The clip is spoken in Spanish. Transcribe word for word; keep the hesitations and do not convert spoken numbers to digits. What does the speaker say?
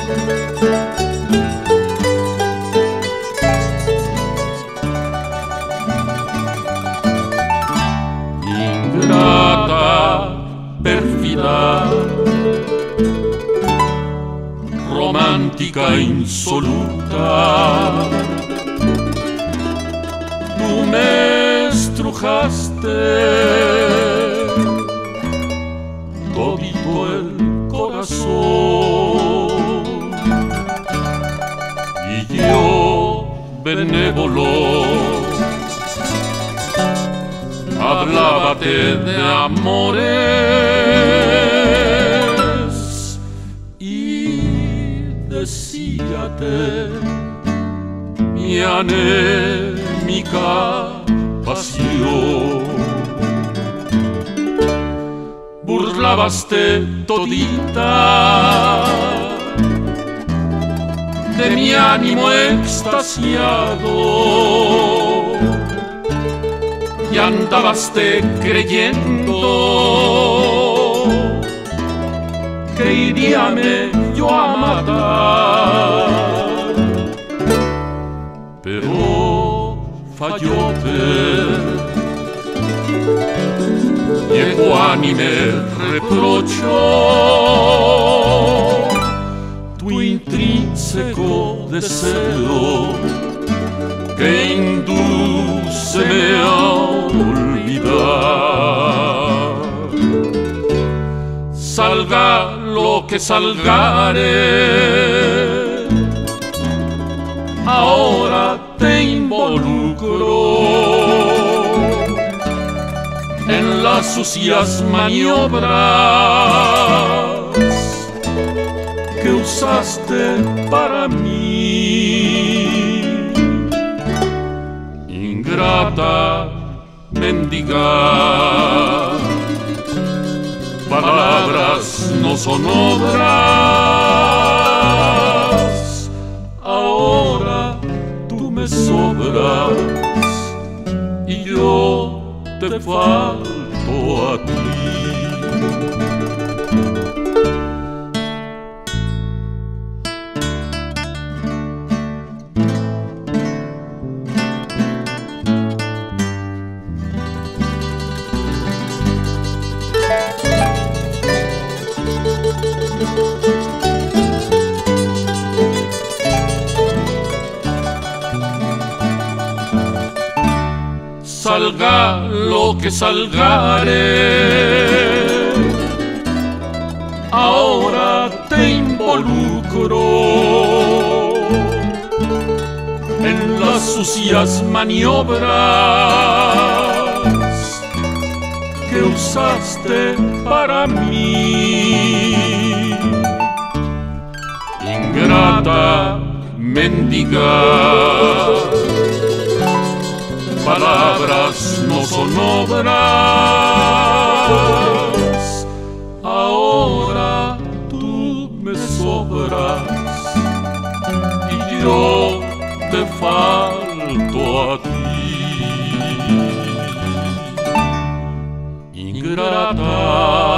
Ingrata, pérfida, romántica insoluta, tú me estrujaste todito el corazón y yo, benévolo, hablábate de amores y decíate mi anémica pasión. Burlabaste todita de mi ánimo extasiado y andabaste creyendo que iríame yo a matar, pero fallóte y ecuánime reprochó tu intrínseco deseo que indúceme a olvidar. Salga lo que salgare, ahora te involucro en las sucias maniobras que usaste para mí. Ingrata, mendiga, palabras no son obras, ahora tú me sobras y yo te falto a ti. Salga lo que salgare, ahora te involucro en las sucias maniobras que usaste para mí. Ingrata, mendiga, palabras no son obras, ahora tú me sobras y yo te falto a ti. Ingrata.